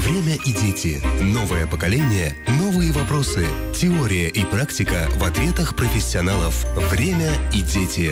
Время и дети. Новое поколение, новые вопросы. Теория и практика в ответах профессионалов. Время и дети.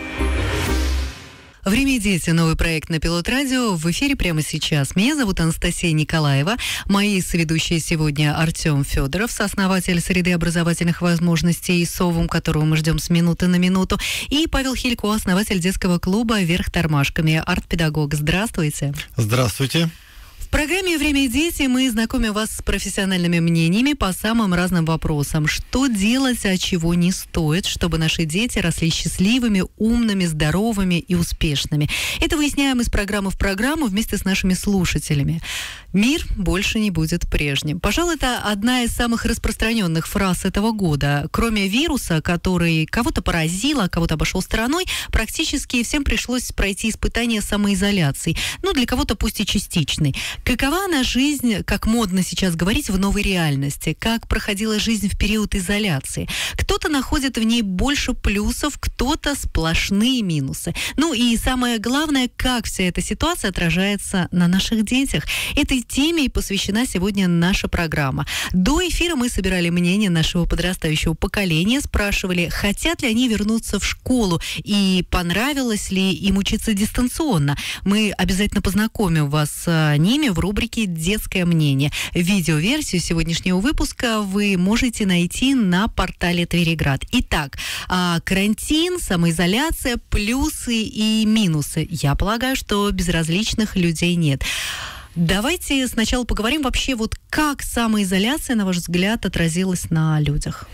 «Время и дети» — новый проект на Пилот Радио. В эфире прямо сейчас. Меня зовут Анастасия Николаева. Мои соведущие сегодня Артем Федоров, сооснователь среды образовательных возможностей СОВУМ, которого мы ждем с минуты на минуту, и Павел Хилько, основатель детского клуба «Вверх тормашками», арт-педагог. Здравствуйте. Здравствуйте. В программе «Время и дети» мы знакомим вас с профессиональными мнениями по самым разным вопросам. Что делать, а чего не стоит, чтобы наши дети росли счастливыми, умными, здоровыми и успешными. Это выясняем из программы в программу вместе с нашими слушателями. Мир больше не будет прежним. Пожалуй, это одна из самых распространенных фраз этого года. Кроме вируса, который кого-то поразил, а кого-то обошел стороной, практически всем пришлось пройти испытание самоизоляцией. Для кого-то пусть и частичной. Какова она жизнь, как модно сейчас говорить, в новой реальности? Как проходила жизнь в период изоляции? Кто-то находит в ней больше плюсов, кто-то сплошные минусы. И самое главное, как вся эта ситуация отражается на наших детях. Этой теме и посвящена сегодня наша программа. До эфира мы собирали мнение нашего подрастающего поколения, спрашивали, хотят ли они вернуться в школу и понравилось ли им учиться дистанционно. Мы обязательно познакомим вас с ними в рубрике «Детское мнение». Видеоверсию сегодняшнего выпуска вы можете найти на портале Твериград. Итак, карантин, самоизоляция, плюсы и минусы. Я полагаю, что безразличных людей нет. Давайте сначала поговорим вообще, как самоизоляция, на ваш взгляд, отразилась на людях.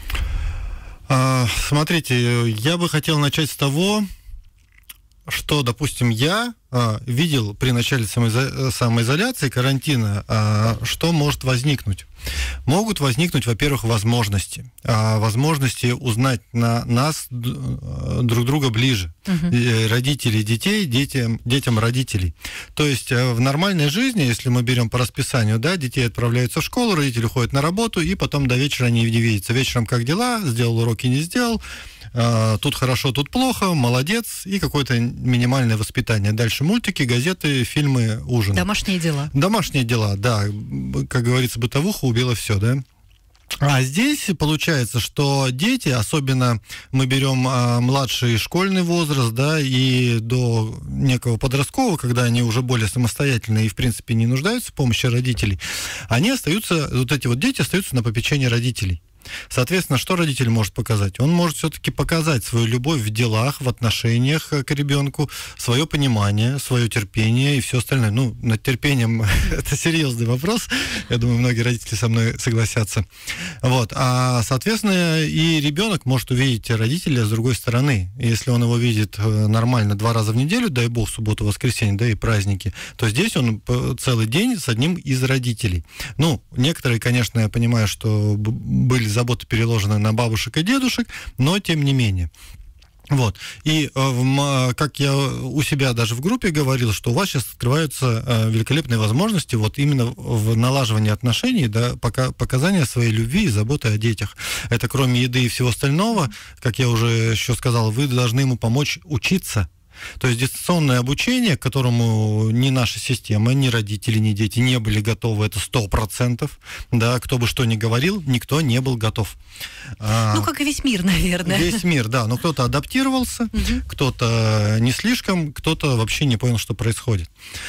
Смотрите, я бы хотел начать с того, что, допустим, я видел при начале самоизоляции, карантина, что может возникнуть. Могут возникнуть, во-первых, возможности. Возможности узнать нас друг друга ближе. Родителей детей, детям родителей. То есть в нормальной жизни, если мы берем по расписанию, детей отправляются в школу, родители ходят на работу, и потом до вечера они не видятся. Вечером как дела, сделал уроки, не сделал, тут хорошо, тут плохо, молодец, и какое-то минимальное воспитание. Дальше мультики, газеты, фильмы, ужин. Домашние дела. Домашние дела, да. Как говорится, бытовуха убила все, да. А здесь получается, что дети, особенно мы берем младший школьный возраст, и до некого подросткового, когда они уже более самостоятельные и, в принципе, не нуждаются в помощи родителей, они остаются, эти дети остаются на попечении родителей. Соответственно, что родитель может показать? Он может все-таки показать свою любовь в делах, в отношениях к ребенку, свое понимание, свое терпение и все остальное. Над терпением это серьезный вопрос. Я думаю, многие родители со мной согласятся. Соответственно, и ребенок может увидеть родителя с другой стороны. Если он его видит нормально 2 раза в неделю, дай бог, субботу, воскресенье, и праздники, то здесь он целый день с одним из родителей. Некоторые, конечно, я понимаю, что были заботы переложены на бабушек и дедушек, но тем не менее. И как я у себя даже в группе говорил, что у вас сейчас открываются великолепные возможности именно в налаживании отношений, показания своей любви и заботы о детях. Это кроме еды и всего остального, как я уже еще сказал, вы должны ему помочь учиться. То есть дистанционное обучение, к которому ни наша система, ни родители, ни дети не были готовы, это 100%. Кто бы что ни говорил, никто не был готов. Как и весь мир, наверное. Весь мир, но кто-то адаптировался, кто-то не слишком, кто-то вообще не понял, что происходит.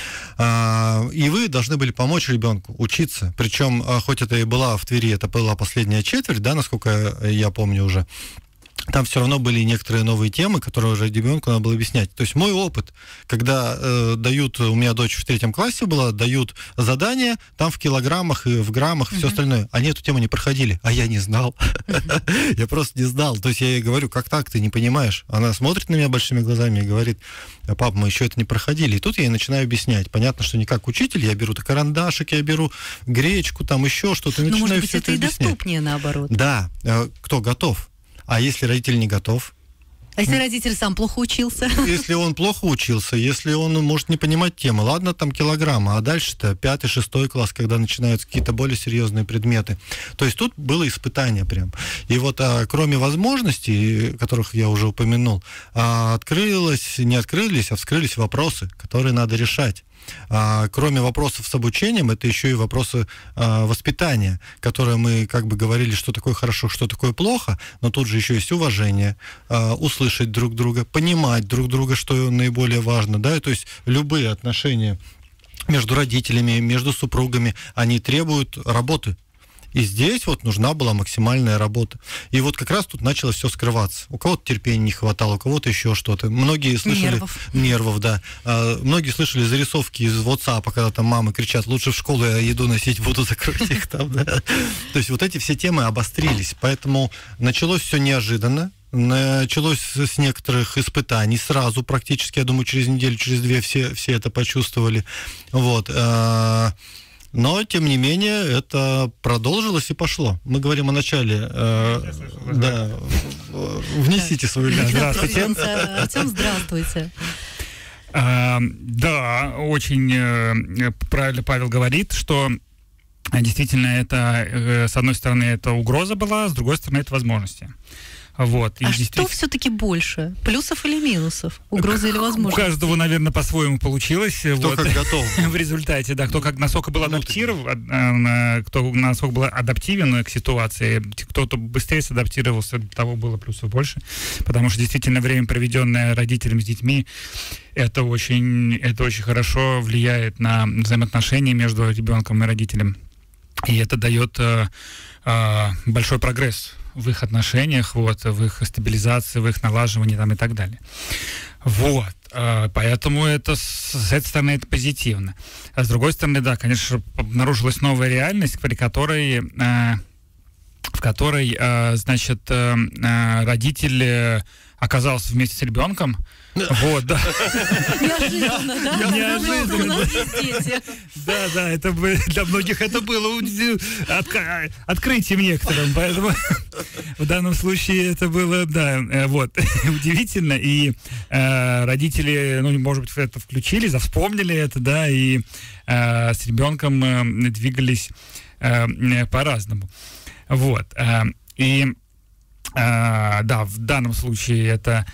И вы должны были помочь ребенку учиться. Причем, хоть это и была в Твери, это была последняя четверть, насколько я помню уже, там все равно были некоторые новые темы, которые уже ребенку надо было объяснять. То есть мой опыт, когда дают, у меня дочь в 3 классе была, дают задания, там в килограммах и в граммах, и все остальное. Они эту тему не проходили, а я не знал. Я просто не знал. То есть я ей говорю, как так, ты не понимаешь? Она смотрит на меня большими глазами и говорит, пап, мы еще это не проходили. И тут я ей начинаю объяснять. Понятно, что не как учитель, я беру карандашик, я беру гречку, там еще что-то, и начинаю все это объяснять. Может быть, это и доступнее, наоборот. Да, кто готов. А если родитель не готов? А если родитель сам плохо учился? Если он плохо учился, если он может не понимать темы, ладно, там килограммы, а дальше-то 5-6 класс, когда начинаются какие-то более серьезные предметы. То есть тут было испытание прям. И кроме возможностей, которых я уже упомянул, не открылись, а вскрылись вопросы, которые надо решать. Кроме вопросов с обучением, это еще и вопросы воспитания, которые мы как бы говорили, что такое хорошо, что такое плохо, но тут же еще есть уважение, услышать друг друга, понимать друг друга, что наиболее важно, да, то есть любые отношения между родителями, между супругами, они требуют работы. И здесь вот нужна была максимальная работа. И вот как раз тут началось все скрываться. У кого-то терпения не хватало, у кого-то еще что-то. Многие слышали... Нервов, да. Многие слышали зарисовки из WhatsApp, когда там мамы кричат: лучше в школу я еду носить буду, закройте их там, да. То есть вот эти все темы обострились. Поэтому началось все неожиданно. Началось с некоторых испытаний сразу, практически, я думаю, через неделю, через две все это почувствовали. Вот. Но, тем не менее, это продолжилось и пошло. Мы говорим о начале. Да. Внесите свою лепту. Здравствуйте. Артем, здравствуйте. Да, очень правильно Павел говорит, что действительно это, с одной стороны, это угроза была, с другой стороны, это возможности. Вот. А что все-таки больше? Плюсов или минусов? Угрозы или возможности? У каждого, наверное, по-своему получилось. Кто вот. Как готов. В результате, да. Кто как насколько был адаптирован, кто насколько был адаптивен к ситуации, кто-то быстрее садаптировался, того было плюсов больше. Потому что действительно время, проведенное родителями с детьми, это очень хорошо влияет на взаимоотношения между ребенком и родителем. И это дает большой прогресс в их отношениях, вот, в их стабилизации, в их налаживании там, и так далее. Вот. Поэтому это, с этой стороны, это позитивно. А с другой стороны, да, конечно, обнаружилась новая реальность, в которой, значит, родитель оказался вместе с ребенком. Вот, да. Неожиданно, да? Неожиданно. Да, это для многих это было открытием некоторым, поэтому в данном случае это было, да, вот, удивительно, и родители, ну, может быть, это включили, вспомнили это, да, и с ребенком двигались по-разному. Вот, и да, в данном случае это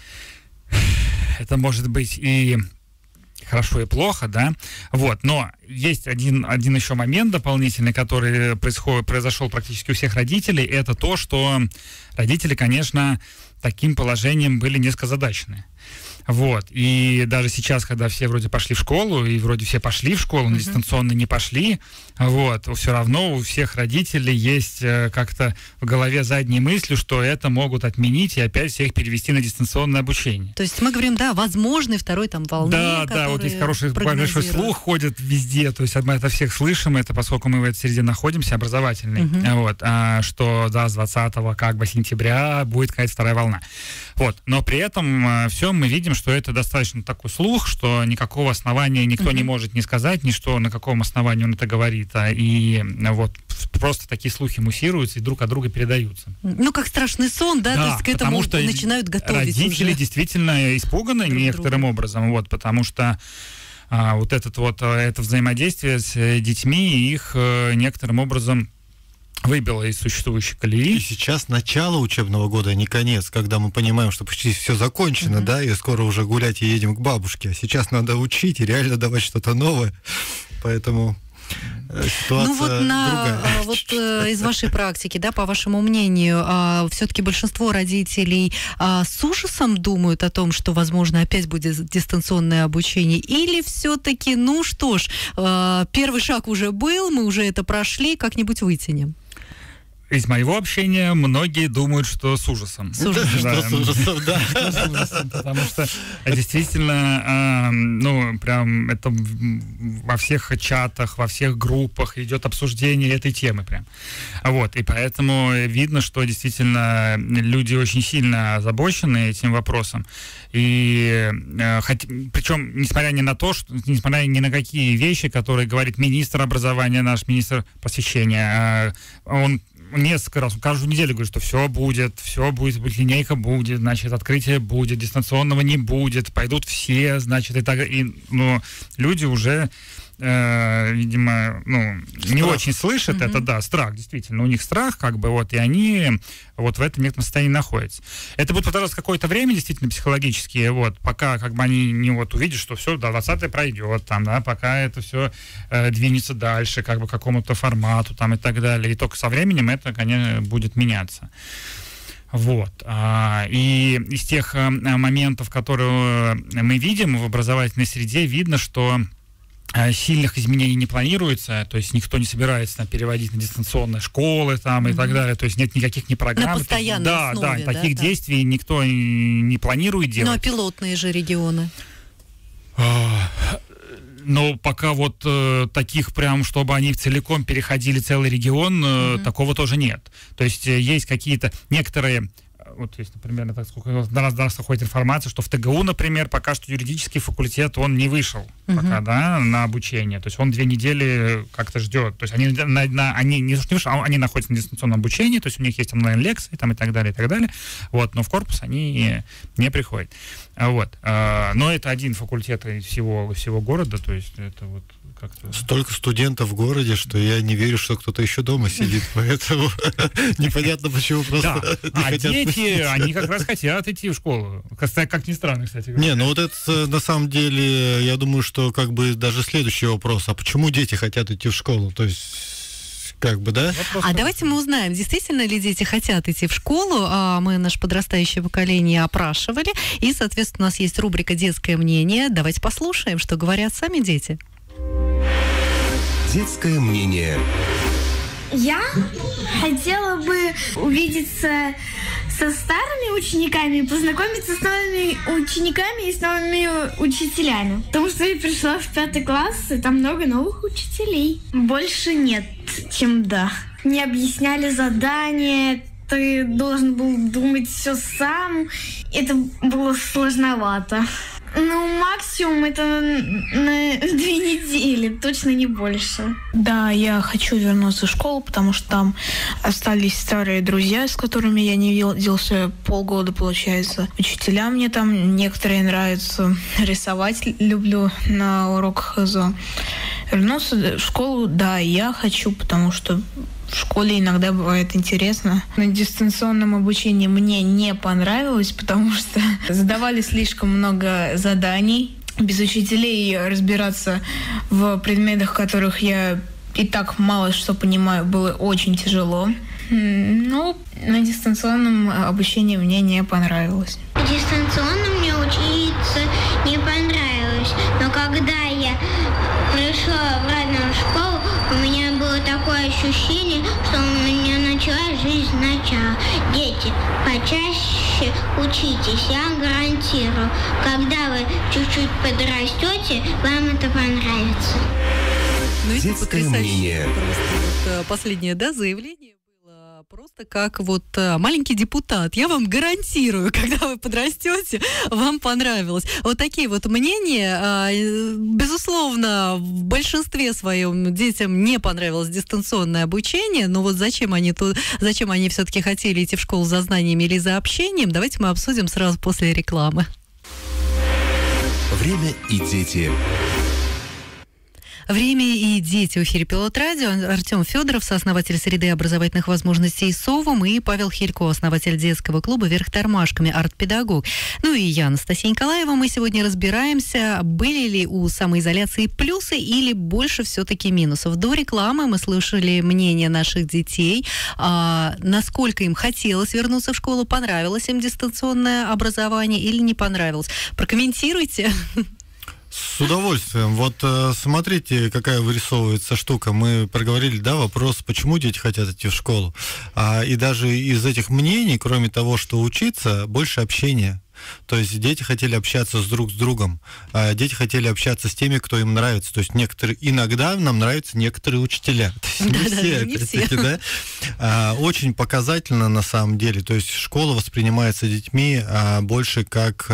может быть и хорошо, и плохо, да, вот, но есть один еще момент дополнительный, который произошел практически у всех родителей, это то, что родители, конечно, таким положением были несколько озадачены. Вот, и даже сейчас, когда все вроде пошли в школу, и вроде все пошли в школу, но дистанционно не пошли, вот, все равно у всех родителей есть как-то в голове задние мысли, что это могут отменить и опять всех перевести на дистанционное обучение. То есть мы говорим, да, возможный второй там волны, да, вот здесь большой слух ходит везде, то есть мы это всех слышим, это поскольку мы в этой среде находимся, образовательной, вот, что, да, с 20 как бы сентября будет какая-то вторая волна. Вот, но при этом все мы видим, что это достаточно такой слух, что никакого основания никто не может не сказать, ни что, на каком основании он это говорит, и вот просто такие слухи муссируются и друг от друга передаются. Ну, как страшный сон, да, то есть к этому начинают готовить родители уже. Действительно испуганы друг некоторым образом, вот, потому что вот это взаимодействие с детьми их некоторым образом выбило из существующей колеи. И сейчас начало учебного года, а не конец, когда мы понимаем, что почти все закончено, да, и скоро уже гулять и едем к бабушке. А сейчас надо учить и реально давать что-то новое. Поэтому ситуация другая. Вот из вашей практики, да, по вашему мнению, все-таки большинство родителей с ужасом думают о том, что, возможно, опять будет дистанционное обучение, или все-таки, ну что ж, первый шаг уже был, мы уже это прошли, как-нибудь вытянем? Из моего общения многие думают, что с ужасом. С ужасом. Да, с ужасом, да. С ужасом, потому что действительно, ну, прям это во всех чатах, во всех группах идет обсуждение этой темы прям. Вот, и поэтому видно, что действительно люди очень сильно озабочены этим вопросом. И причем, несмотря ни на какие вещи, которые говорит министр образования, наш министр просвещения, он несколько раз, каждую неделю говорит, что все будет, линейка будет, значит, открытие будет, дистанционного не будет, пойдут все, значит, и так, и, ну, люди уже видимо, не очень слышат, это, да, страх, действительно, у них страх, и они вот в этом некотором состоянии находятся. Это будет продолжаться какое-то время, действительно, психологически, пока, они не увидят, что все, до 20-е пройдет, пока это все двинется дальше, к какому-то формату, и так далее, и только со временем это, конечно, будет меняться. И из тех моментов, которые мы видим в образовательной среде, видно, что сильных изменений не планируется, то есть никто не собирается переводить на дистанционные школы и так далее, то есть нет никаких ни программ. На постоянной основе, таких действий никто не планирует делать. Ну, а пилотные же регионы? Но пока таких прям, чтобы они целиком переходили целый регион, такого тоже нет. То есть есть какие-то некоторые... есть, например, до нас доходит информация, что в ТГУ, например, пока что юридический факультет, он не вышел пока, на обучение. То есть он 2 недели как-то ждет. То есть они не вышли, они находятся на дистанционном обучении, то есть у них есть онлайн-лекции и так далее, и так далее. Но в корпус они не приходят. Но это один факультет из всего города, то есть это как-то... Столько студентов в городе, что я не верю, что кто-то еще дома сидит, поэтому непонятно, почему просто не хотят дети, пустить. они как раз хотят идти в школу. Как ни странно, кстати говоря. Не, это на самом деле, я думаю, что даже следующий вопрос, а почему дети хотят идти в школу? То есть... да? Давайте мы узнаем, действительно ли дети хотят идти в школу. Мы наше подрастающее поколение опрашивали. И, соответственно, у нас есть рубрика «Детское мнение». Давайте послушаем, что говорят сами дети. Детское мнение. Я хотела бы увидеться со старыми учениками, познакомиться с новыми учениками и с новыми учителями. Потому что я пришла в 5 класс, и там много новых учителей. Больше нет, чем да. Не объясняли задания, ты должен был думать все сам. Это было сложновато. Максимум это на 2 недели, точно не больше. Да, я хочу вернуться в школу, потому что там остались старые друзья, с которыми я не виделся полгода, получается. Учителя мне там некоторые нравятся. Рисовать люблю на уроках ХЗО. Вернуться в школу, да, я хочу, потому что в школе иногда бывает интересно. На дистанционном обучении мне не понравилось, потому что задавали слишком много заданий. Без учителей разбираться в предметах, в которых я и так мало что понимаю, было очень тяжело. На дистанционном обучении мне не понравилось. Дистанционно мне учиться не понравилось, но когда я пришла в родную школу, у меня было такое ощущение, что у меня началась жизнь сначала. Дети, почаще учитесь, я гарантирую. Когда вы чуть-чуть подрастете, вам это понравится. Детское мнение. Просто последнее, заявление было просто как маленький депутат. Я вам гарантирую, когда вы подрастете, вам понравилось. Такие мнения. Безусловно, в большинстве своем детям не понравилось дистанционное обучение, но зачем они все-таки хотели идти в школу за знаниями или за общением, давайте мы обсудим сразу после рекламы. Время и дети. Время и дети. В эфире Пилот Радио. Артем Федоров, сооснователь среды образовательных возможностей СОВУМ, и Павел Хилько, основатель детского клуба «Вверх тормашками», арт-педагог. И я, Анастасия Николаева. Мы сегодня разбираемся, были ли у самоизоляции плюсы или больше все-таки минусов. До рекламы мы слышали мнение наших детей, насколько им хотелось вернуться в школу, понравилось им дистанционное образование или не понравилось. Прокомментируйте. С удовольствием. Смотрите, какая вырисовывается штука. Мы проговорили, вопрос, почему дети хотят идти в школу. И даже из этих мнений, кроме того, что учиться, больше общения. То есть дети хотели общаться друг с другом, дети хотели общаться с теми, кто им нравится. То есть иногда нам нравятся некоторые учителя. Не все. Очень показательно на самом деле. То есть школа воспринимается детьми больше как...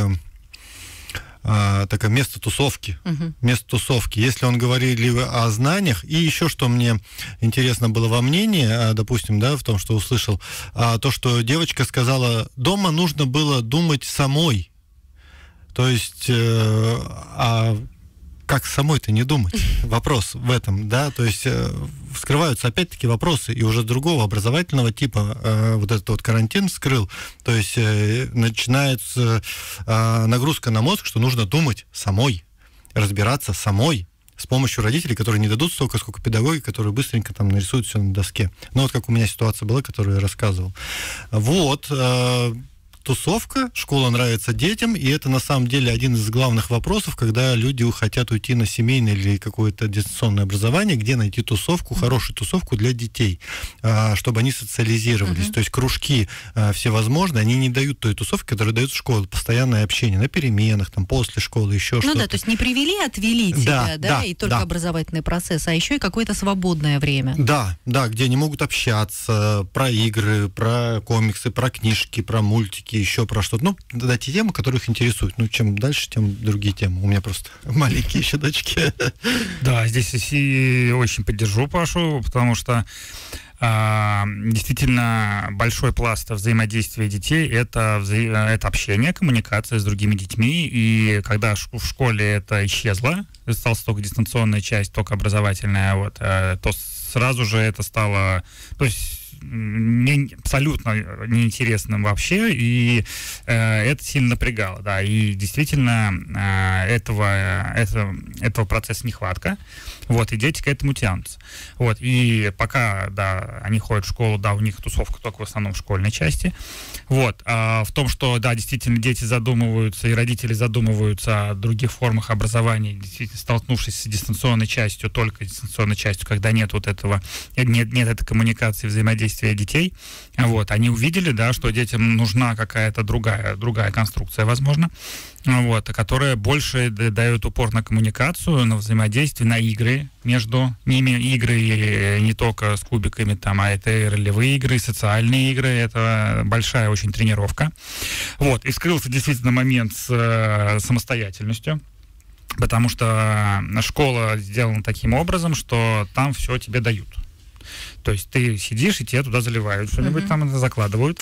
такое место тусовки. Место тусовки. Если он говорил о знаниях, и еще что мне интересно было во мнении, допустим, в том, что услышал, то, что девочка сказала, дома нужно было думать самой. То есть как самой-то не думать? Вопрос в этом, да, то есть вскрываются опять-таки вопросы, и уже другого образовательного типа вот этот вот карантин вскрыл, то есть начинается нагрузка на мозг, что нужно думать самой, разбираться самой, с помощью родителей, которые не дадут столько, сколько педагоги, которые быстренько там нарисуют все на доске. Ну, вот как у меня ситуация была, которую я рассказывал. Вот, тусовка, школа нравится детям, и это на самом деле один из главных вопросов, когда люди хотят уйти на семейное или какое-то дистанционное образование, где найти тусовку, хорошую тусовку для детей, чтобы они социализировались. То есть кружки всевозможные, они не дают той тусовки, которую дает школа, постоянное общение на переменах, там, после школы, еще что-то. Ну да, то есть не привели, отвели тебя, да, и только образовательный процесс, а еще и какое-то свободное время. Да, где они могут общаться про игры, про комиксы, про книжки, про мультики, еще про что-то. Ну, да, те темы, которые их интересуют. Ну, чем дальше, тем другие темы. У меня просто маленькие еще дочки. Да, здесь я очень поддержу Пашу, потому что действительно большой пласт взаимодействия детей это общение, коммуникация с другими детьми. И когда в школе это исчезло, осталась только дистанционная часть, только образовательная, вот, то сразу же это стало... То есть абсолютно неинтересным вообще, и это сильно напрягало, да, и действительно этого процесса нехватка, вот, и дети к этому тянутся, вот, и пока, да, они ходят в школу, да, у них тусовка только в основном в школьной части, вот, а в том, что, да, действительно дети задумываются, и родители задумываются о других формах образования, действительно столкнувшись с дистанционной частью, только дистанционной частью, когда нет вот этого, нет этой коммуникации, взаимодействия детей, вот, они увидели, да, что детям нужна какая-то другая конструкция, возможно, вот, которая больше дает упор на коммуникацию, на взаимодействие, на игры между ними, игры не только с кубиками, там, а это и ролевые игры, социальные игры, это большая очень тренировка, вот, и вскрылся действительно момент с самостоятельностью, потому что школа сделана таким образом, что там все тебе дают. То есть ты сидишь, и тебе туда заливают что-нибудь, там это закладывают.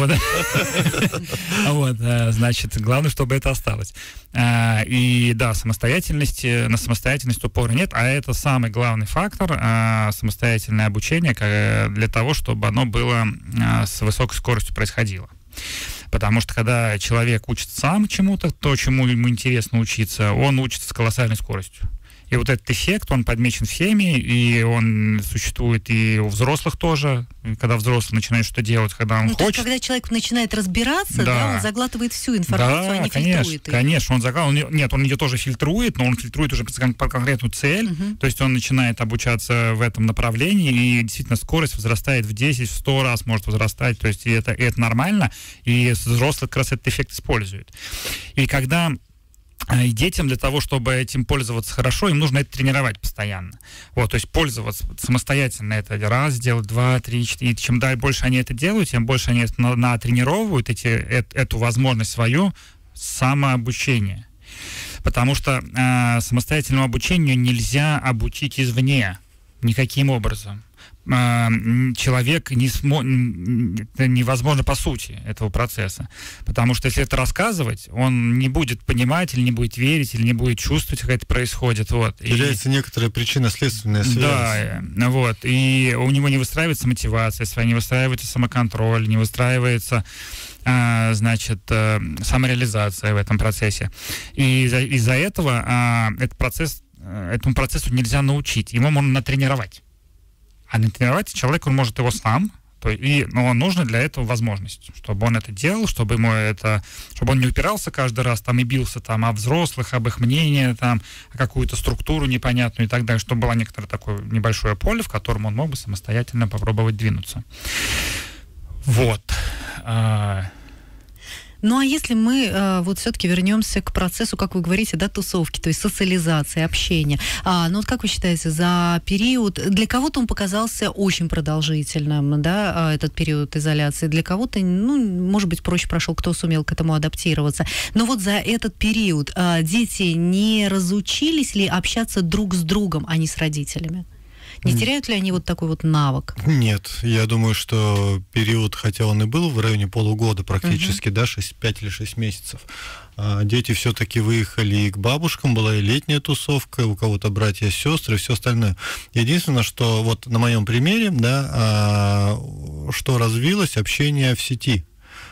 Вот, значит, главное, чтобы это осталось. И да, на самостоятельность упора нет, а это самый главный фактор, самостоятельное обучение, для того, чтобы оно было с высокой скоростью происходило. Потому что когда человек учится сам чему-то, то, чему ему интересно учиться, он учится с колоссальной скоростью. И вот этот эффект, он подмечен всеми, и он существует и у взрослых тоже, когда взрослый начинает что-то делать, когда он хочет. То есть, когда человек начинает разбираться, да, он заглатывает всю информацию, а не фильтрует ее. Конечно, он заглатывает. Нет, он ее тоже фильтрует, но он фильтрует уже по конкретную цель, то есть он начинает обучаться в этом направлении, и действительно скорость возрастает в 10, в 100 раз может возрастать, то есть и это нормально, и взрослый как раз этот эффект использует. И когда... И детям для того, чтобы этим пользоваться хорошо, им нужно это тренировать постоянно. Вот, то есть пользоваться самостоятельно это раз, делать 2, 3, 4. И чем больше они это делают, тем больше они это натренировывают, эту возможность свою самообучения. Потому что самостоятельному обучению нельзя обучить извне никаким образом. Человек это невозможно по сути этого процесса, потому что если это рассказывать, он не будет понимать или не будет верить, или не будет чувствовать, как это происходит. Вот. Теряется некоторая причинно-следственная связь. Да, вот, и у него не выстраивается мотивация своя, не выстраивается самоконтроль, не выстраивается значит, самореализация в этом процессе. И из-за этого этому процессу нельзя научить, его можно натренировать. А натренировать человек, он может его сам, но нужно для этого возможность, чтобы он это делал, чтобы он не упирался каждый раз там и бился там о взрослых, об их мнении, там, о какую-то структуру непонятную и так далее, чтобы было некоторое такое небольшое поле, в котором он мог бы самостоятельно попробовать двинуться. Вот. Ну, а если мы вот все-таки вернемся к процессу, как вы говорите, да, тусовки, то есть социализации, общения. Ну, вот как вы считаете, за период... Для кого-то он показался очень продолжительным, да, этот период изоляции. Для кого-то, ну, может быть, проще прошел, кто сумел к этому адаптироваться. Но вот за этот период дети не разучились ли общаться друг с другом, а не с родителями? Не теряют ли они вот такой вот навык? Нет, я думаю, что период, хотя он и был в районе полугода практически, да, 5 или 6 месяцев, дети все-таки выехали и к бабушкам, была и летняя тусовка, у кого-то братья, сестры, и все остальное. Единственное, что вот на моем примере, да, что развилось, общение в сети.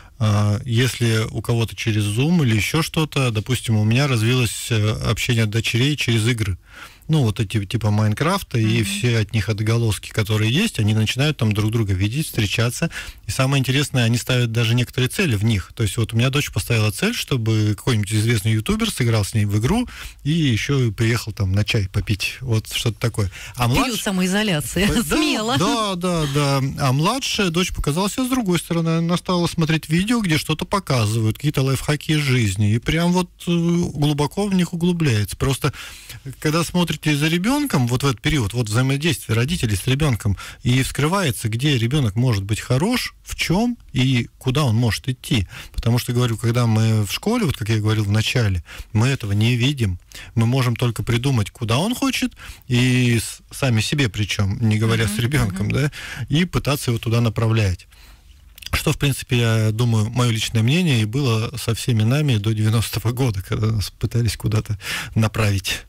Если у кого-то через Zoom или еще что-то, допустим, у меня развилось общение дочерей через игры. Ну, вот эти типа Майнкрафта и все от них отголоски, которые есть, они начинают там друг друга видеть, встречаться. И самое интересное, они ставят даже некоторые цели в них. То есть вот у меня дочь поставила цель, чтобы какой-нибудь известный ютубер сыграл с ней в игру и еще приехал там на чай попить. Вот что-то такое. А период самоизоляции. Смело. Да. А младшая дочь показала себя с другой стороны. Она стала смотреть видео, где что-то показывают, какие-то лайфхаки из жизни. И прям вот глубоко в них углубляется. Просто когда смотрите за ребенком, вот в этот период, вот взаимодействие родителей с ребенком, и вскрывается, где ребенок может быть хорош, в чем и куда он может идти. Потому что, говорю, когда мы в школе, вот как я говорил в начале, мы этого не видим. Мы можем только придумать, куда он хочет, и сами себе причем, не говоря с ребенком, да, и пытаться его туда направлять. Что, в принципе, я думаю, мое личное мнение и было со всеми нами до 90-го года, когда нас пытались куда-то направить.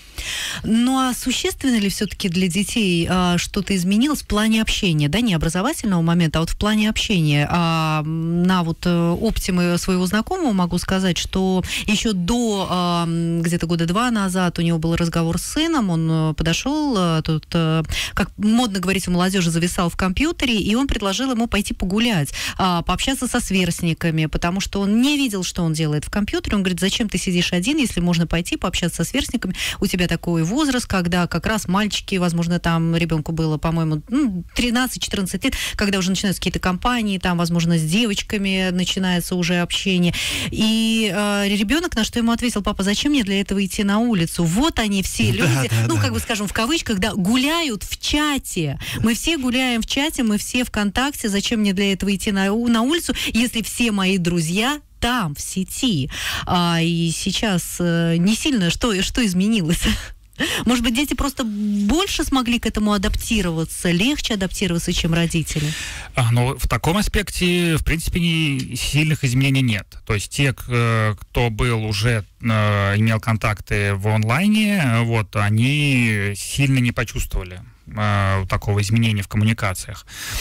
Ну, а существенно ли все-таки для детей что-то изменилось в плане общения, да, не образовательного момента, а вот в плане общения? На вот оптиме своего знакомого могу сказать, что еще до где-то года 2 назад у него был разговор с сыном, он подошел, тут, как модно говорить у молодежи, зависал в компьютере, и он предложил ему пойти погулять, пообщаться со сверстниками, потому что он не видел, что он делает в компьютере. Он говорит, зачем ты сидишь один, если можно пойти пообщаться со сверстниками, у тебя такой возраст, когда как раз мальчики, возможно, там ребенку было, по-моему, 13-14 лет, когда уже начинаются какие-то компании, там, возможно, с девочками начинается уже общение. И ребенок на что ему ответил: папа, зачем мне для этого идти на улицу? Вот они все люди, как бы скажем, в кавычках, да, гуляют в чате. Мы все гуляем в чате, мы все ВКонтакте, зачем мне для этого идти на улицу, если все мои друзья там, в сети. И сейчас не сильно что изменилось? Может быть, дети просто больше смогли к этому адаптироваться, легче адаптироваться, чем родители? Ну, в таком аспекте, в принципе, сильных изменений нет. То есть те, кто был уже, имел контакты в онлайне, вот, они сильно не почувствовали такого изменения в коммуникациях.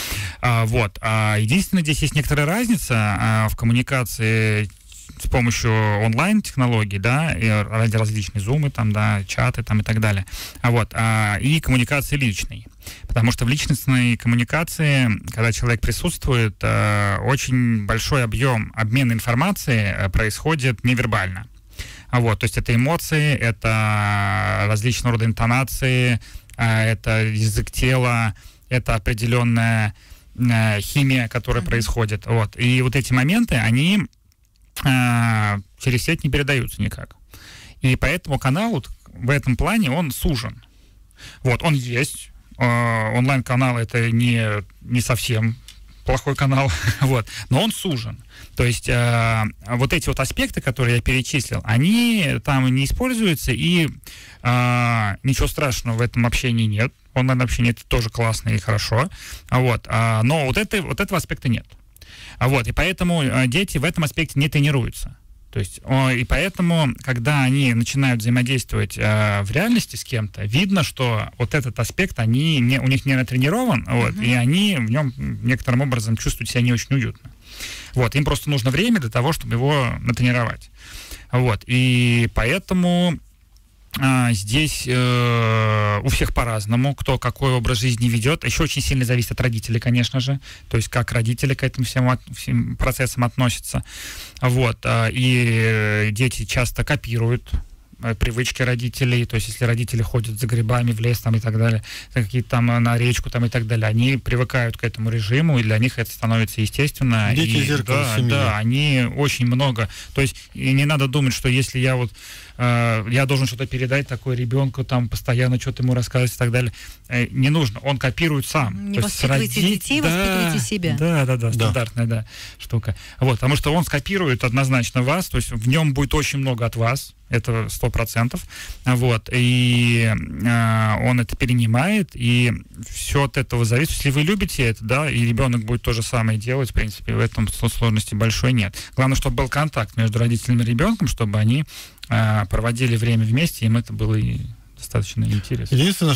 Вот. Единственное, здесь есть некоторая разница в коммуникации с помощью онлайн-технологий, да, и различные зумы, там, да, чаты там и так далее, и коммуникации личной. Потому что в личностной коммуникации, когда человек присутствует, очень большой обмен информации происходит невербально. То есть это эмоции, это различного рода интонации, это язык тела, это определенная химия, которая происходит. И вот эти моменты, они через сеть не передаются никак. И поэтому канал в этом плане, он сужен. Он есть. Онлайн-канал — это не совсем плохой канал, но он сужен. То есть вот эти вот аспекты, которые я перечислил, они там не используются, и ничего страшного в этом общении нет. Онлайн-общение — это тоже классно и хорошо. Но вот этого аспекта нет. И поэтому дети в этом аспекте не тренируются. То есть, и поэтому, когда они начинают взаимодействовать в реальности с кем-то, видно, что вот этот аспект у них не натренирован, и они в нем некоторым образом чувствуют себя не очень уютно. Им просто нужно время для того, чтобы его натренировать. И поэтому здесь у всех по-разному, кто какой образ жизни ведет. Еще очень сильно зависит от родителей, конечно же. То есть как родители к этим всем процессам относятся. И дети часто копируют привычки родителей. То есть если родители ходят за грибами в лес там, и так далее, какие-то там на речку там, и так далее, они привыкают к этому режиму, и для них это становится естественно. Дети зеркало семьи. Да, они очень много. То есть и не надо думать, что если я должен что-то передать такое ребенку, там постоянно что-то ему рассказывать и так далее. Не нужно, он копирует сам. Не воспитывайте детей, воспитывайте себя. Да, стандартная штука. Потому что он скопирует однозначно вас, то есть в нем будет очень много от вас, это 100%, вот, и он это перенимает, и все от этого зависит. Если вы любите это, да, и ребенок будет то же самое делать, в принципе, в этом сложности большой нет. Главное, чтобы был контакт между родителями и ребенком, чтобы они проводили время вместе, им это было и достаточно интересно. Единственное,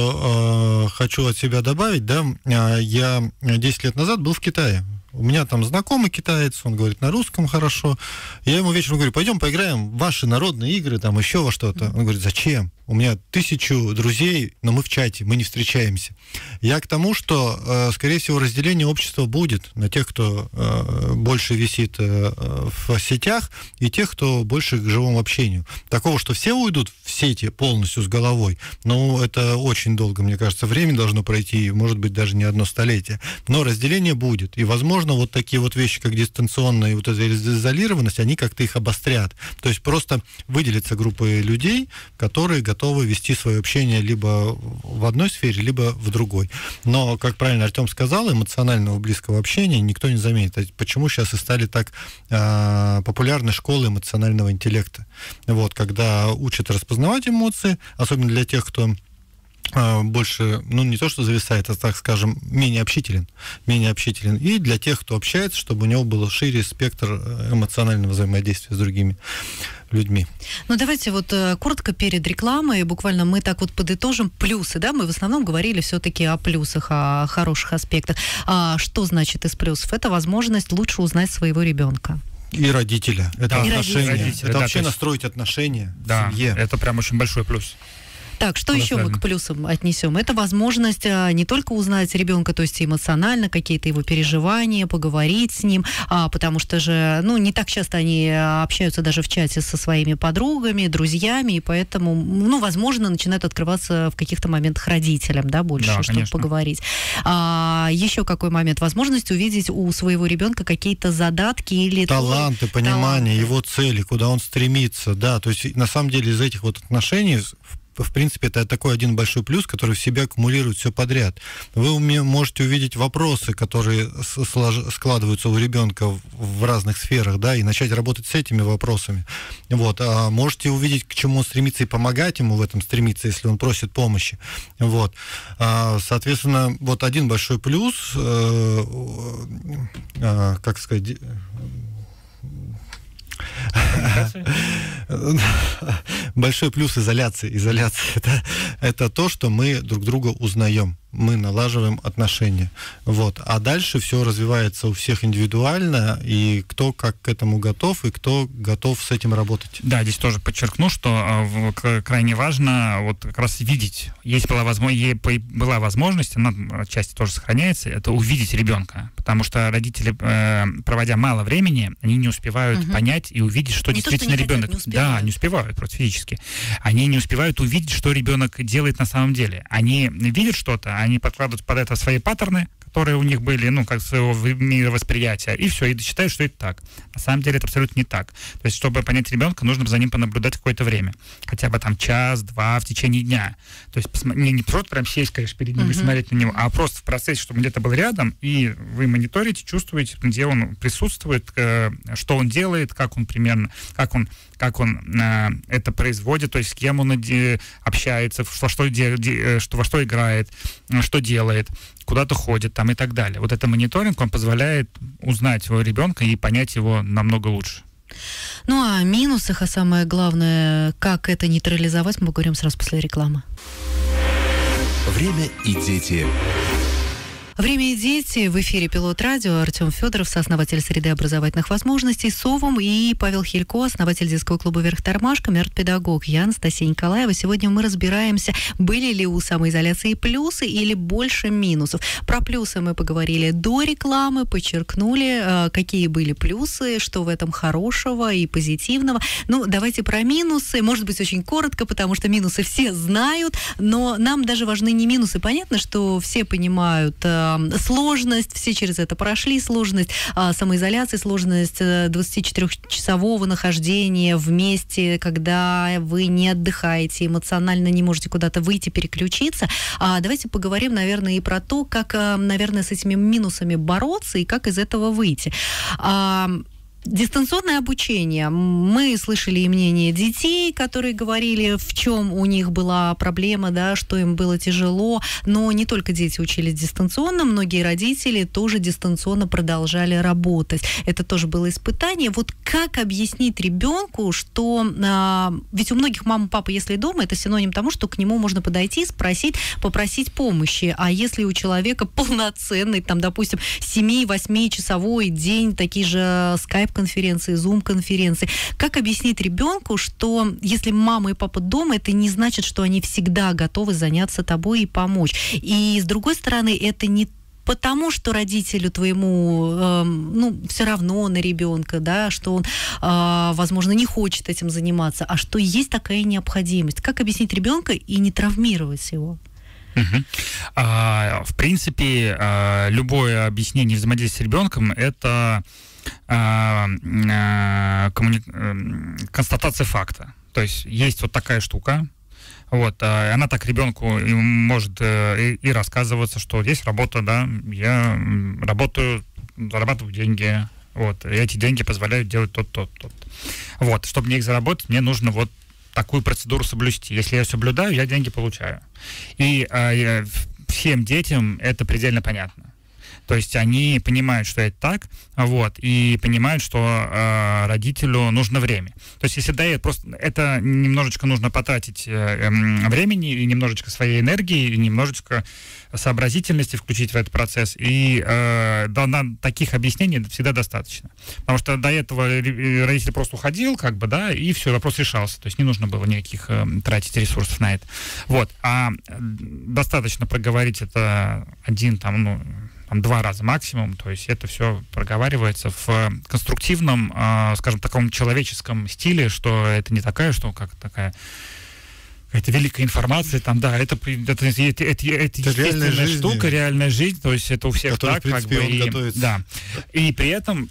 что хочу от себя добавить, да, я 10 лет назад был в Китае. У меня там знакомый китаец, он говорит на русском хорошо. Я ему вечером говорю, пойдем поиграем в ваши народные игры, там еще во что-то. Он говорит, зачем? У меня 1000 друзей, но мы в чате, мы не встречаемся. Я к тому, что, скорее всего, разделение общества будет на тех, кто больше висит в сетях, и тех, кто больше к живому общению. Такого, что все уйдут в сети полностью с головой, но это очень долго, мне кажется, время должно пройти, может быть, даже не одно столетие. Но разделение будет. И, возможно, вот такие вот вещи, как дистанционная и вот эта изолированность, они как-то их обострят. То есть просто выделятся группы людей, которые готовы вести свое общение либо в одной сфере, либо в другой. Но, как правильно Артем сказал, эмоционального близкого общения никто не заменит. Почему сейчас и стали так популярны школы эмоционального интеллекта? Вот, когда учат распознавать эмоции, особенно для тех, кто больше, ну, не то, что зависает, а, так скажем, менее общителен. И для тех, кто общается, чтобы у него был шире спектр эмоционального взаимодействия с другими людьми. Ну, давайте вот коротко перед рекламой, буквально мы так вот подытожим плюсы, да, мы в основном говорили все-таки о плюсах, о хороших аспектах. А что значит из плюсов? Это возможность лучше узнать своего ребенка. И родителя. Это отношения. Родителя, это да, вообще настроить отношения в семье. Это прям очень большой плюс. Так, что еще мы к плюсам отнесем? Это возможность не только узнать ребенка, то есть эмоционально, какие-то его переживания, поговорить с ним, потому что же, ну, не так часто они общаются даже в чате со своими подругами, друзьями, и поэтому, ну, возможно, начинают открываться в каких-то моментах родителям, да, больше, да, чтобы поговорить. Еще какой момент? Возможность увидеть у своего ребенка какие-то задатки или таланты, понимание, его цели, куда он стремится, да, то есть на самом деле из этих вот отношений в принципе, это такой один большой плюс, который в себя аккумулирует все подряд. Вы можете увидеть вопросы, которые складываются у ребенка в разных сферах, да, и начать работать с этими вопросами. Вот. А можете увидеть, к чему он стремится, и помогать ему в этом стремиться, если он просит помощи. Вот. Соответственно, вот один большой плюс, как сказать... Большой плюс изоляции. Это то, что мы друг друга узнаем. Мы налаживаем отношения. Вот. А дальше все развивается у всех индивидуально, и кто как к этому готов, и кто готов с этим работать. Да, здесь тоже подчеркну, что крайне важно вот как раз видеть. Была возможность, она отчасти тоже сохраняется, это увидеть ребенка. Потому что родители, проводя мало времени, они не успевают понять и увидеть, что действительно ребенок... Не успевают просто физически. Они не успевают увидеть, что ребенок делает на самом деле. Они видят что-то, они подкладывают под это свои паттерны, которые у них были, ну, как своего мировосприятия, и все, и считают, что это так. На самом деле это абсолютно не так. То есть, чтобы понять ребенка, нужно за ним понаблюдать какое-то время. Хотя бы там час-два в течение дня. То есть, не просто прям сесть, конечно, перед ним и смотреть на него, а просто в процессе, чтобы он где-то был рядом, и вы мониторите, чувствуете, где он присутствует, что он делает, как он примерно, как он это производит, то есть с кем он общается, во что играет, что делает, куда-то ходит там и так далее. Вот это мониторинг, он позволяет узнать своего ребенка и понять его намного лучше. Ну, о минусах, а самое главное, как это нейтрализовать, мы поговорим сразу после рекламы. Время и дети. Время и дети. В эфире Пилот Радио. Артем Федоров, сооснователь среды образовательных возможностей СОВом, и Павел Хилько, основатель детского клуба «Вверх тормашками», арт-педагог. Я Анастасия Николаева. Сегодня мы разбираемся, были ли у самоизоляции плюсы или больше минусов. Про плюсы мы поговорили до рекламы, подчеркнули, какие были плюсы, что в этом хорошего и позитивного. Ну, давайте про минусы. Может быть, очень коротко, потому что минусы все знают, но нам даже важны не минусы. Понятно, что все понимают сложность, все через это прошли, сложность самоизоляции, сложность 24-часового нахождения вместе, когда вы не отдыхаете, эмоционально не можете куда-то выйти, переключиться. Давайте поговорим, наверное, и про то, как, наверное, с этими минусами бороться и как из этого выйти. Дистанционное обучение. Мы слышали и мнение детей, которые говорили, в чем у них была проблема, да, что им было тяжело. Но не только дети учились дистанционно, многие родители тоже дистанционно продолжали работать. Это тоже было испытание. Вот как объяснить ребенку, что... ведь у многих мам и папа, если дома, это синоним тому, что к нему можно подойти, спросить, попросить помощи. А если у человека полноценный, там, допустим, 7-8-часовой день, такие же скайп-конференции, зум-конференции. Как объяснить ребенку, что если мама и папа дома, это не значит, что они всегда готовы заняться тобой и помочь. И, с другой стороны, это не потому, что родителю твоему, все равно на ребенка, да, что он, возможно, не хочет этим заниматься, а что есть такая необходимость. Как объяснить ребенка и не травмировать его? В принципе, любое объяснение взаимодействия с ребенком — это констатация факта. То есть есть вот такая штука, вот, она так ребенку может и рассказываться, что есть работа, да, я работаю, зарабатываю деньги, вот, и эти деньги позволяют делать то. Вот, чтобы мне их заработать, мне нужно вот такую процедуру соблюсти. Если я соблюдаю, я деньги получаю. И всем детям это предельно понятно. То есть они понимают, что это так, вот, и понимают, что родителю нужно время. То есть если дает, просто это немножечко нужно потратить времени, и немножечко своей энергии, и немножечко сообразительности включить в этот процесс. И таких объяснений всегда достаточно. Потому что до этого родитель просто уходил, как бы, да, и все, вопрос решался. То есть не нужно было никаких тратить ресурсов на это. Вот. А достаточно проговорить это два раза максимум, то есть это все проговаривается в конструктивном, скажем, таком человеческом стиле, что это не такая, что как такая какая-то великая информация, там, да, это естественная штука, реальная жизнь, то есть это у всех так, в принципе, как бы, и, да. И при этом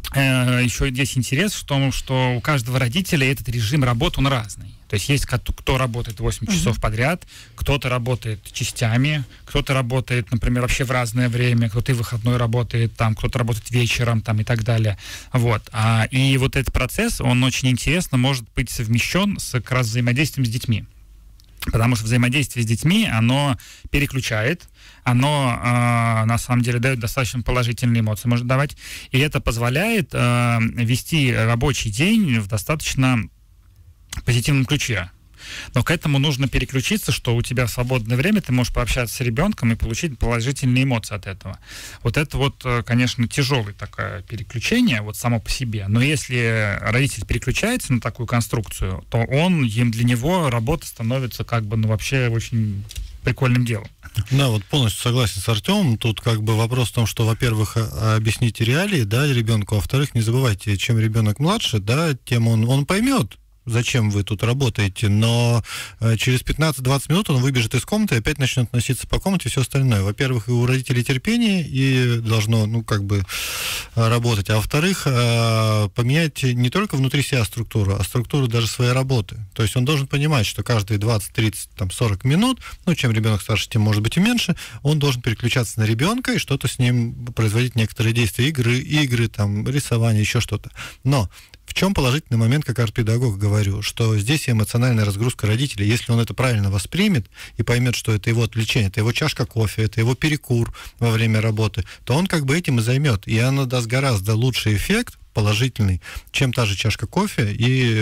еще здесь интерес в том, что у каждого родителя этот режим работы, он разный. То есть есть кто работает 8 часов подряд, кто-то работает частями, кто-то работает, например, вообще в разное время, кто-то и выходной работает, там, кто-то работает вечером, там, и так далее. Вот. И вот этот процесс, он очень интересно может быть совмещен с как раз взаимодействием с детьми. Потому что взаимодействие с детьми, оно переключает, оно на самом деле дает достаточно положительные эмоции, может давать, и это позволяет вести рабочий день в достаточно позитивном ключе. Но к этому нужно переключиться, что у тебя в свободное время ты можешь пообщаться с ребенком и получить положительные эмоции от этого. Вот это вот, конечно, тяжелое такое переключение, вот само по себе. Но если родитель переключается на такую конструкцию, то для него работа становится как бы, вообще очень прикольным делом. Да, вот полностью согласен с Артемом. Тут как бы вопрос в том, что, во-первых, объясните реалии, да, ребенку, а во-вторых, не забывайте, чем ребенок младше, да, тем он поймет, зачем вы тут работаете, но через 15-20 минут он выбежит из комнаты и опять начнет носиться по комнате и все остальное. Во-первых, у родителей терпение и должно, работать, а во-вторых, поменять не только внутри себя структуру, а структуру даже своей работы. То есть он должен понимать, что каждые 20, 30, 40 минут, чем ребенок старше, тем может быть и меньше, он должен переключаться на ребенка и что-то с ним производить, некоторые действия, игры, там, рисование, еще что-то. Но в чем положительный момент, как арт-педагог говорю, что здесь эмоциональная разгрузка родителей, если он это правильно воспримет и поймет, что это его отвлечение, это его чашка кофе, это его перекур во время работы, то он как бы этим и займет, и оно даст гораздо лучший эффект, положительный, чем та же чашка кофе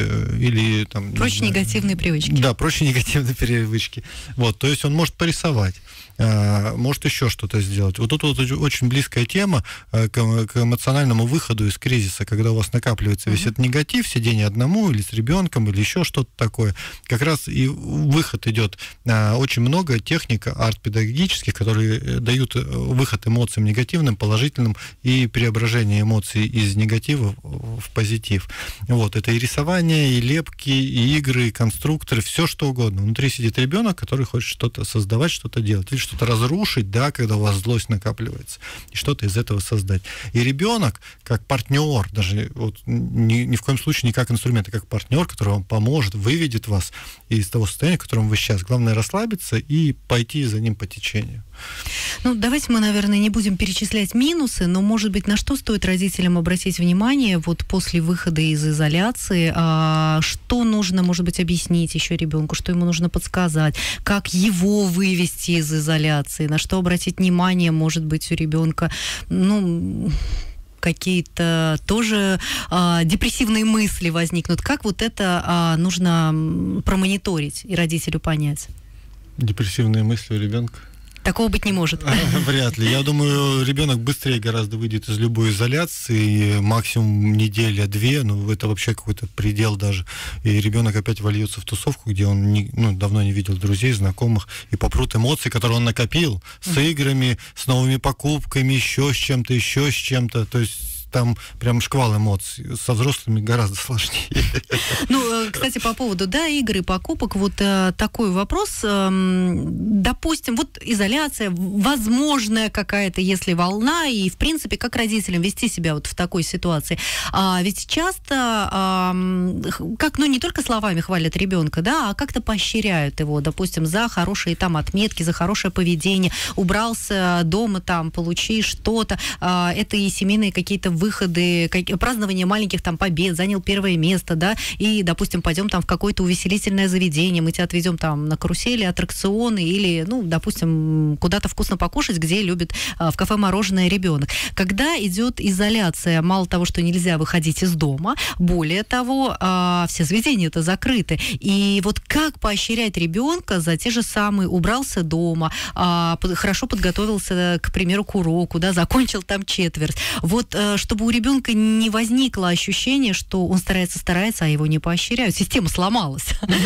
или там... Проще негативные привычки. Да, проще негативные привычки. Вот, то есть он может порисовать, может еще что-то сделать. Вот тут вот очень близкая тема к эмоциональному выходу из кризиса, когда у вас накапливается весь этот негатив, сидение одному или с ребенком, или еще что-то такое. Как раз и выход идет. Очень много техник арт-педагогических, которые дают выход эмоциям негативным, положительным и преображение эмоций из негатива в позитив. Вот, это и рисование, и лепки, и игры, и конструкторы, все что угодно. Внутри сидит ребенок, который хочет что-то создавать, что-то делать, или что-то разрушить, да, когда у вас злость накапливается, и что-то из этого создать. И ребенок, как партнер, даже вот, ни в коем случае не как инструмент, а как партнер, который вам поможет, выведет вас из того состояния, в котором вы сейчас. Главное расслабиться и пойти за ним по течению. Ну, давайте мы, наверное, не будем перечислять минусы, но, может быть, на что стоит родителям обратить внимание вот после выхода из изоляции, что нужно, может быть, объяснить еще ребенку, что ему нужно подсказать, как его вывести из изоляции, на что обратить внимание, может быть, у ребенка, ну, какие-то тоже депрессивные мысли возникнут. Как вот это нужно промониторить и родителю понять? Депрессивные мысли у ребенка? Такого быть не может. Вряд ли. Я думаю, ребенок быстрее гораздо выйдет из любой изоляции, максимум неделя-две, ну, это вообще какой-то предел даже. И ребенок опять вольется в тусовку, где он давно не видел друзей, знакомых, и попрут эмоции, которые он накопил с играми, с новыми покупками, еще с чем-то. То есть там прям шквал эмоций. Со взрослыми гораздо сложнее. Ну, кстати, по поводу, игр и покупок, вот такой вопрос. Допустим, вот изоляция, возможная какая-то, если волна, и, в принципе, как родителям вести себя вот в такой ситуации. Ведь часто, не только словами хвалят ребенка, а как-то поощряют его, допустим, за хорошие там отметки, за хорошее поведение, убрался дома там, получи что-то. Это и семейные какие-то выходы, празднование маленьких там побед, занял первое место, и, допустим, пойдем там в какое-то увеселительное заведение, мы тебя отвезем там на карусели, аттракционы или, допустим, куда-то вкусно покушать, где любит в кафе мороженое ребенок. Когда идет изоляция, мало того, что нельзя выходить из дома, более того, все заведения-то закрыты. И вот как поощрять ребенка за те же самые, убрался дома, хорошо подготовился, к примеру, к уроку, закончил там четверть. Вот чтобы у ребенка не возникло ощущение, что он старается, а его не поощряют. Система сломалась.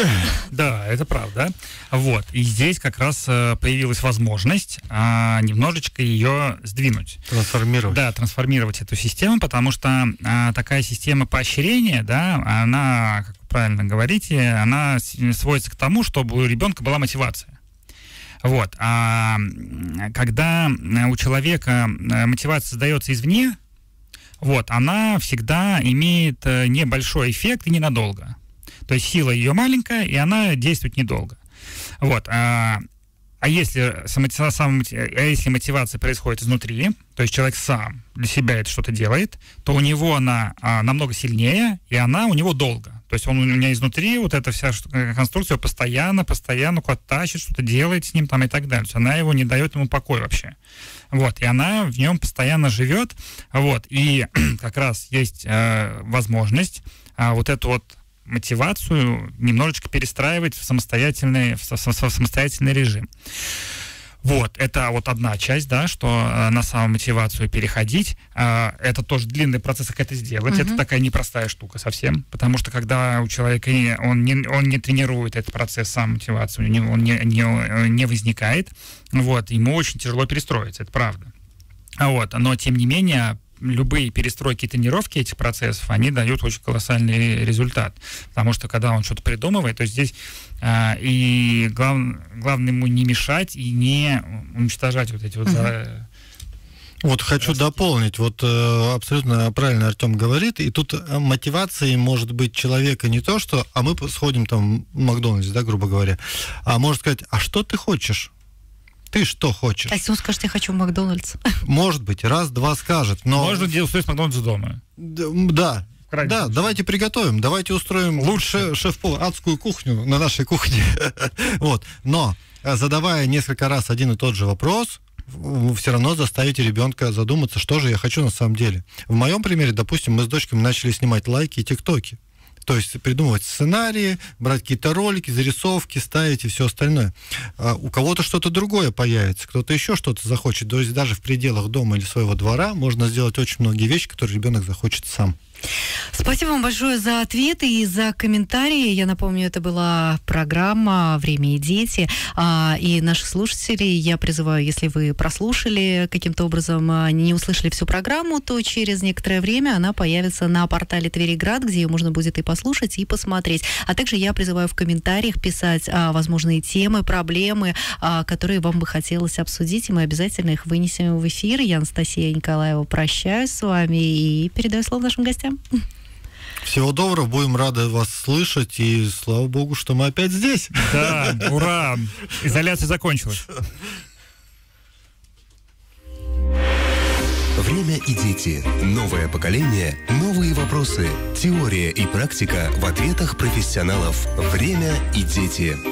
Да, это правда. Вот. И здесь как раз появилась возможность немножечко ее сдвинуть. Трансформировать. Да, трансформировать эту систему, потому что такая система поощрения, она, как вы правильно говорите, она сводится к тому, чтобы у ребенка была мотивация. Вот. А когда у человека мотивация создается извне, она всегда имеет небольшой эффект и ненадолго. То есть сила ее маленькая, и она действует недолго. Вот. А если мотивация происходит изнутри, то есть человек сам для себя это что-то делает, то у него она намного сильнее, и она у него долго. То есть он у меня изнутри, вот эта вся конструкция постоянно куда-то тащит, что-то делает с ним там и так далее. То есть она его не дает ему покоя вообще. Вот, и она в нем постоянно живет. Вот, и как раз есть возможность вот эту вот мотивацию немножечко перестраивать в самостоятельный режим. Вот, это вот одна часть, что на самомотивацию переходить. Это тоже длинный процесс, как это сделать. Это такая непростая штука совсем, потому что когда у человека он не тренирует этот процесс самомотивации, у него он не возникает, ему очень тяжело перестроиться, это правда. Но тем не менее, любые перестройки и тренировки этих процессов, они дают очень колоссальный результат. Потому что когда он что-то придумывает, то здесь и главное ему не мешать и не уничтожать вот эти вот... Вот хочу дополнить, абсолютно правильно Артем говорит, и тут мотивацией может быть человека не то, что, мы сходим там в Макдональдс, грубо говоря, а может сказать, а что ты хочешь? Ты что хочешь? А если он скажет, я хочу в Макдональдс? Может быть, раз-два скажет, но... Можно устроить Макдональдс дома. Да, давайте приготовим, давайте устроим лучше шеф-повар, адскую кухню на нашей кухне. Но задавая несколько раз один и тот же вопрос, вы все равно заставите ребенка задуматься, что же я хочу на самом деле. В моем примере, допустим, мы с дочками начали снимать лайки и тиктоки. То есть придумывать сценарии, брать какие-то ролики, зарисовки, ставить и все остальное. У кого-то что-то другое появится, кто-то еще что-то захочет. То есть даже в пределах дома или своего двора можно сделать очень многие вещи, которые ребенок захочет сам. Спасибо вам большое за ответы и за комментарии. Я напомню, это была программа «Время и дети». И наших слушателей я призываю, если вы прослушали каким-то образом, не услышали всю программу, то через некоторое время она появится на портале Твериград, где ее можно будет и послушать, и посмотреть. А также я призываю в комментариях писать возможные темы, проблемы, которые вам бы хотелось обсудить, и мы обязательно их вынесем в эфир. Я, Анастасия Николаева, прощаюсь с вами и передаю слово нашим гостям. Всего доброго, будем рады вас слышать, и слава богу, что мы опять здесь. Да, ура! Изоляция закончилась. Время и дети. Новое поколение, новые вопросы. Теория и практика в ответах профессионалов. Время и дети.